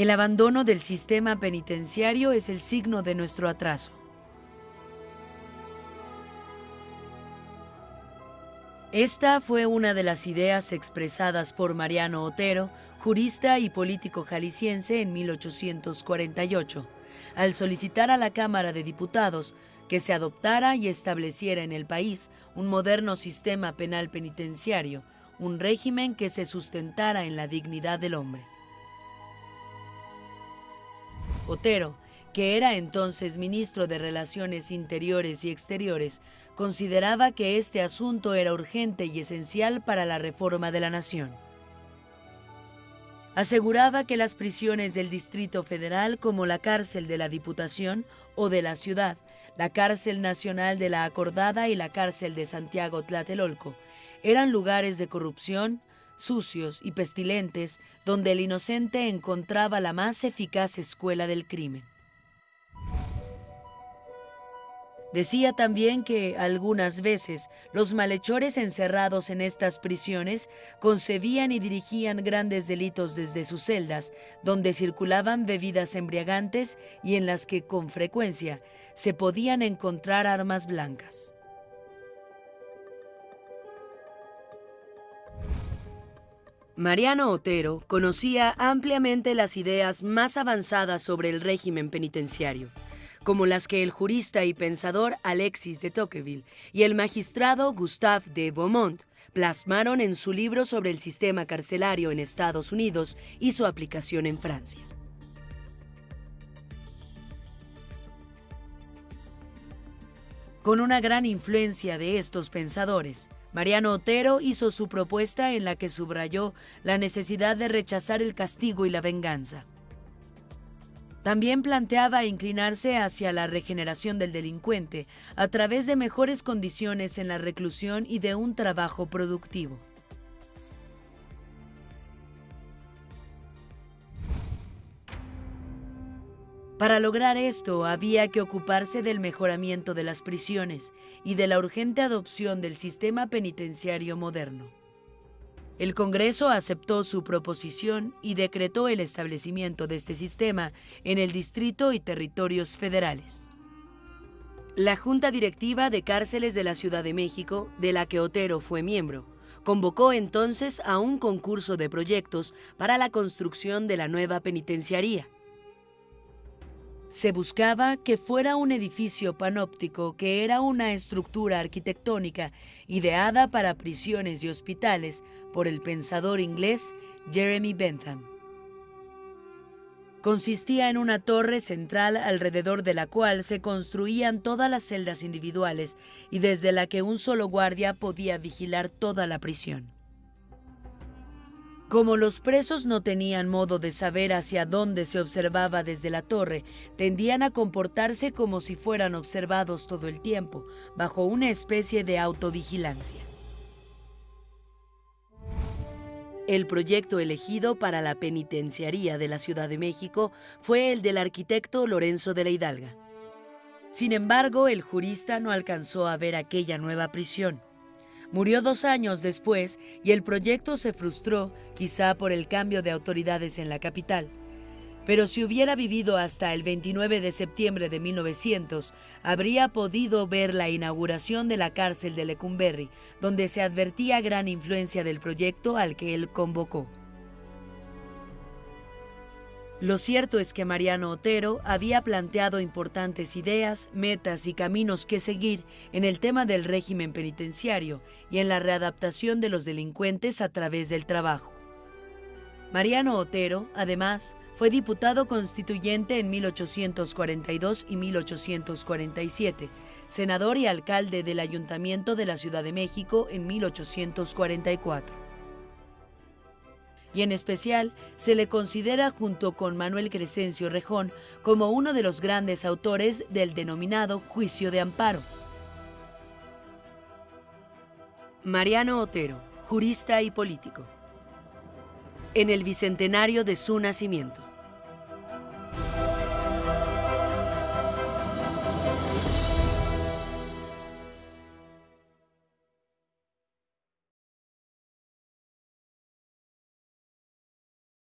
El abandono del sistema penitenciario es el signo de nuestro atraso. Esta fue una de las ideas expresadas por Mariano Otero, jurista y político jalisciense en 1848, al solicitar a la Cámara de Diputados que se adoptara y estableciera en el país un moderno sistema penal penitenciario, un régimen que se sustentara en la dignidad del hombre. Otero, que era entonces ministro de Relaciones Interiores y Exteriores, consideraba que este asunto era urgente y esencial para la reforma de la nación. Aseguraba que las prisiones del Distrito Federal, como la cárcel de la Diputación o de la ciudad, la cárcel nacional de la Acordada y la cárcel de Santiago Tlatelolco, eran lugares de corrupción, sucios y pestilentes, donde el inocente encontraba la más eficaz escuela del crimen. Decía también que, algunas veces, los malhechores encerrados en estas prisiones concebían y dirigían grandes delitos desde sus celdas, donde circulaban bebidas embriagantes y en las que, con frecuencia, se podían encontrar armas blancas. Mariano Otero conocía ampliamente las ideas más avanzadas sobre el régimen penitenciario, como las que el jurista y pensador Alexis de Tocqueville y el magistrado Gustave de Beaumont plasmaron en su libro sobre el sistema carcelario en Estados Unidos y su aplicación en Francia. Con una gran influencia de estos pensadores, Mariano Otero hizo su propuesta en la que subrayó la necesidad de rechazar el castigo y la venganza. También planteaba inclinarse hacia la regeneración del delincuente a través de mejores condiciones en la reclusión y de un trabajo productivo. Para lograr esto, había que ocuparse del mejoramiento de las prisiones y de la urgente adopción del sistema penitenciario moderno. El Congreso aceptó su proposición y decretó el establecimiento de este sistema en el Distrito y Territorios Federales. La Junta Directiva de Cárceles de la Ciudad de México, de la que Otero fue miembro, convocó entonces a un concurso de proyectos para la construcción de la nueva penitenciaría. Se buscaba que fuera un edificio panóptico, que era una estructura arquitectónica ideada para prisiones y hospitales por el pensador inglés Jeremy Bentham. Consistía en una torre central alrededor de la cual se construían todas las celdas individuales y desde la que un solo guardia podía vigilar toda la prisión. Como los presos no tenían modo de saber hacia dónde se observaba desde la torre, tendían a comportarse como si fueran observados todo el tiempo, bajo una especie de autovigilancia. El proyecto elegido para la penitenciaría de la Ciudad de México fue el del arquitecto Lorenzo de la Hidalga. Sin embargo, el jurista no alcanzó a ver aquella nueva prisión. Murió 2 años después y el proyecto se frustró, quizá por el cambio de autoridades en la capital. Pero si hubiera vivido hasta el 29 de septiembre de 1900, habría podido ver la inauguración de la cárcel de Lecumberri, donde se advertía gran influencia del proyecto al que él convocó. Lo cierto es que Mariano Otero había planteado importantes ideas, metas y caminos que seguir en el tema del régimen penitenciario y en la readaptación de los delincuentes a través del trabajo. Mariano Otero, además, fue diputado constituyente en 1842 y 1847, senador y alcalde del Ayuntamiento de la Ciudad de México en 1844. Y en especial se le considera, junto con Manuel Crescencio Rejón, como uno de los grandes autores del denominado Juicio de Amparo. Mariano Otero, jurista y político. En el bicentenario de su nacimiento.